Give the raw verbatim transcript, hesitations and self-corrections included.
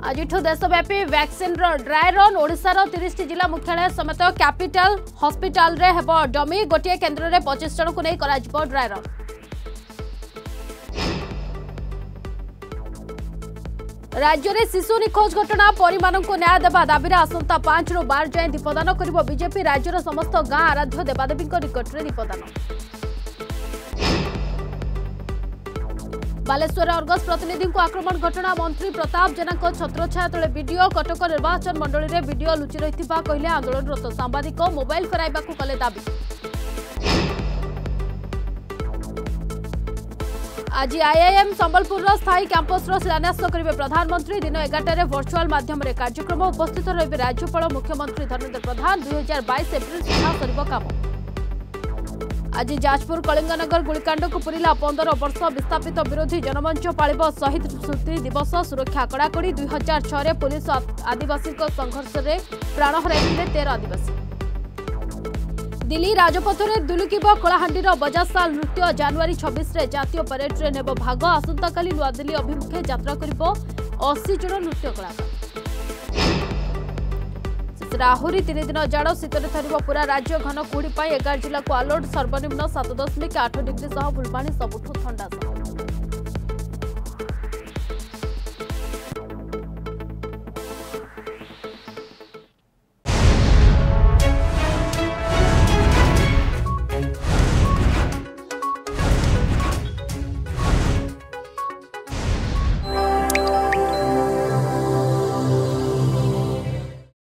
आज देशव्यापी vaccine dry run ओडिशार तीस जिला मुख्यालय समेत कैपिटल हॉस्पिटल रे हेब डमी गोटे केन्द्र में पच्चीस जन को नहीं करा ड्राई रन। राज्य में शिशु निखोज घटना परिवार को न्याय देवा दाबी आसंता पांच रु बार जाए दीपदान कर बीजेपी राज्यर समस्त गां आराध्य देवादेवी निकट में दीपदान। बालेश्वर अर्गस प्रतिनिधि को आक्रमण घटना मंत्री प्रताप जेना छत्रछाया तले वीडियो कटक निर्वाचन मंडली में वीडियो लुचि रही कहले आंदोलनरत सांबादिक मोबाइल फेराइबा कले दाबी। आज आईआईएम संबलपुर स्थायी कैंपस शिलान्यास करेंगे प्रधानमंत्री। दिन एगारटे वर्चुआल माध्यम कार्यक्रम उपस्थित रहे राज्यपाल मुख्यमंत्री धर्मेन्द्र प्रधान। दुई हजार बैश एप्रिल सुधा सर काम। आज जाजपुर कलिंगनगर गुलिकांड को पूरा पंदर वर्ष विस्थापित विरोधी जनमंच पालिब शहीद स्मृति दिवस। सुरक्षा कड़ाकड़ी। दुई हजार छह पुलिस आदिवासी संघर्ष में प्राण हराई तेरह आदिवासी। दिल्ली राजपथ में दुलुकिब कलाहांडीर बजासाल नृत्य। जनवरी छब्बीस जातीय परेड में नेब भाग। आसंताकाली नुआदिल्ली अभिमुखे यात्रा करिब अस्सी जन नृत्य कलाकार। आहरी तीन दिन जाड़ शीतरे थरिब पूरा राज्य। घन कुहुड़ी एगार जिला को अलर्ट। सर्वनिम्न सात दशमिक आठ डिग्री सह फुलबाणी सबुठ ठंडा।